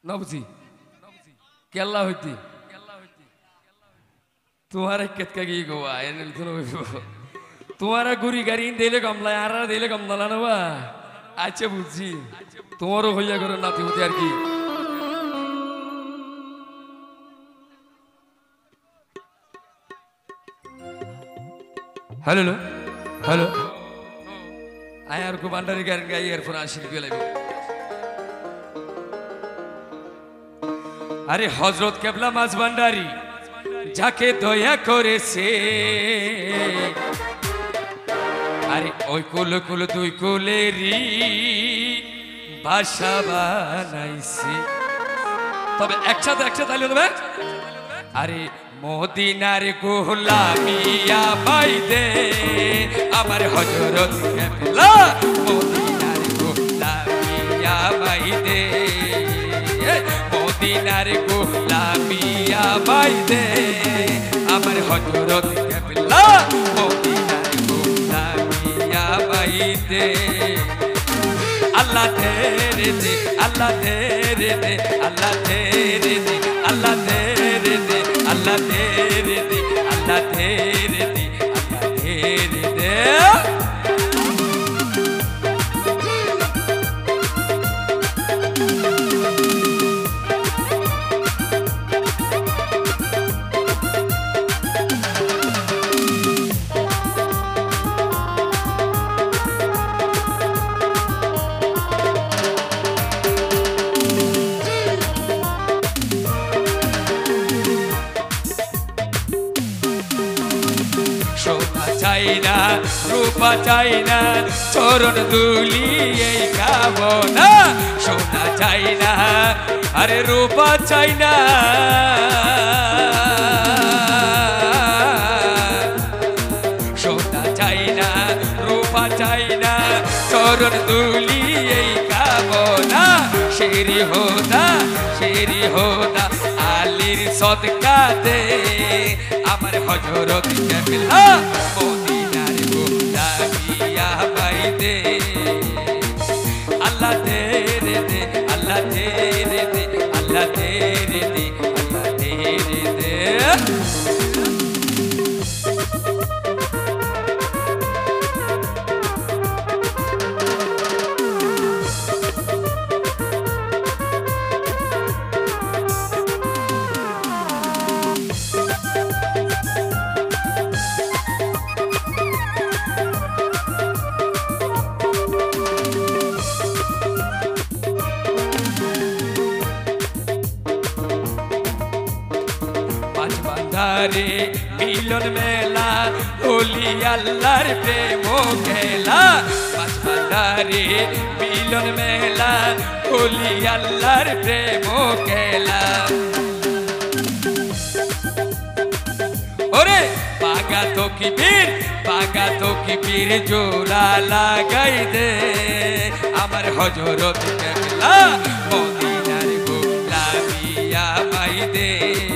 नबजी केल्ला होती तुम्हारा कितका की गोवा है तुम्हारा गुरी गाड़ी देले कमला यार देले कमला ना बा अच्छा बुझी तुम्हारो होया करो ना ती होती यार की हेलो हेलो आयार को बंडारी गाड़ी का ईयरफोन आशिक भी लगे अरे हजरत केबला माज बंडारी যাকে দয়া করেছে আরে ওই কুল কুল দুই কুলেরই বাসা বানাইছে তবে একসাথে তাইলে দেবে আরে মদিনার গোলামিয়া বাইদে আমার হযরত কেবলা মদিনার গোলামিয়া বাইদে মদিনার গোলামিয়া বাইদে আমার হযরত কেবলা মদিনার গোলামিয়া বাইদে আল্লাহ তেরে দে আল্লাহ তেরে দে আল্লাহ তেরে দে আল্লাহ তেরে দে আল্লাহ তেরে দে আল্লাহ তেরে দে আল্লাহ তেরে দে চাইনা রূপা চাইনা চরণ দুলি এই কামনা সোনা চাইনা আরে রূপা চাইনা সোনা চাইনা রূপা চাইনা চরণ দুলি এই কামনা শেরি হোদা আলীর সদকা দে আমার হযরত কেবলা মদিনার গোলামিয়া বাইদে আল্লাহ তেরে দে আল্লাহ তেরে দে আল্লাহ তেরে দে আল্লাহ তেরে দে রে মিলন মেলা ওলি আল্লাহর প্রেম খেলা পাঁচবান্ধারে মিলন মেলা ওলি আল্লাহর প্রেম খেলা ওরে পাগা তো কি বীর জোড়া লাগাই দে আমার হযরত কেবলা মদিনার গোলামিয়া বাইদে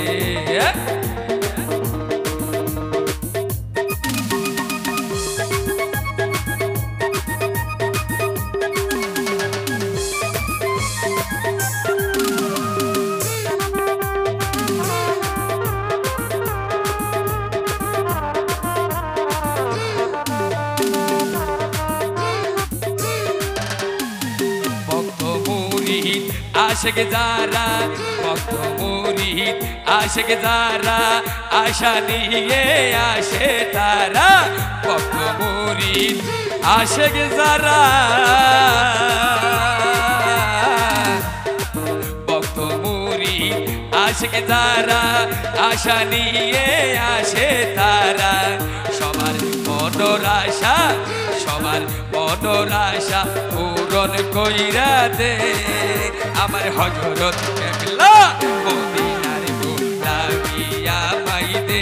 आशिक जारा भक्त मुरीद आशिक जारा आशा निये आशे तारा भक्त मुरीद आशिक जारा भक्त मुरीद आशिक जारा आशा निये आशे तारा সবার মনের আশা পূরণ কইরা দে আমার হযরত কেবলা মদিনার গোলামিয়া বাইদে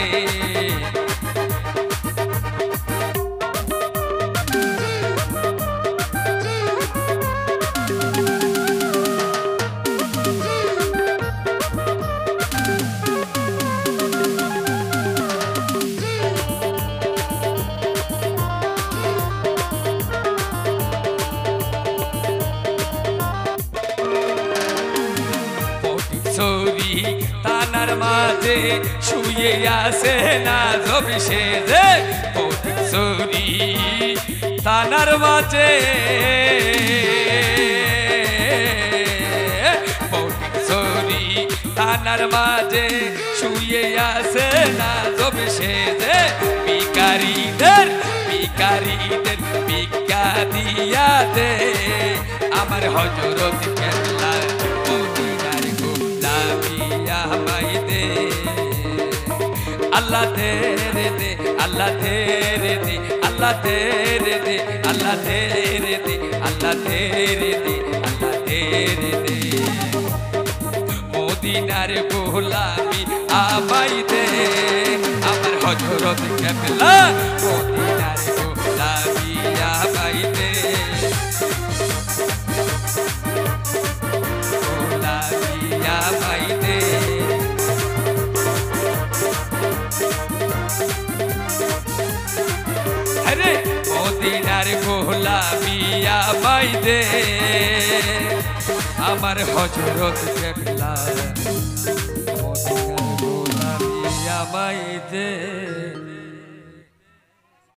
মাঝে শুয়ে আছে না জবি সেজে সরি থানার মাঝে সরি থানার মাঝে শুয়ে আছে না জবি সেজে ভিখারিদের ভিক্ষা দিয়া দে আমার হযরত কেবলা মদিনার গোলামি আমায় দে আল্লাহ তেরে দে আল্লাহ তেরে দে আল্লাহ তেরে দে আল্লাহ তেরে দে আল্লাহ তেরে দে আল্লাহ তেরে দে মদিনার গোলামি আমায় দে আমার হযরত কেবলা মদিনার গোলামি আমায় দে গোলামি আমায় দে আরে মদিনার গোলামি আমায় দে আমার হযরত কেবলা মদিনার গোলামি আমায় দে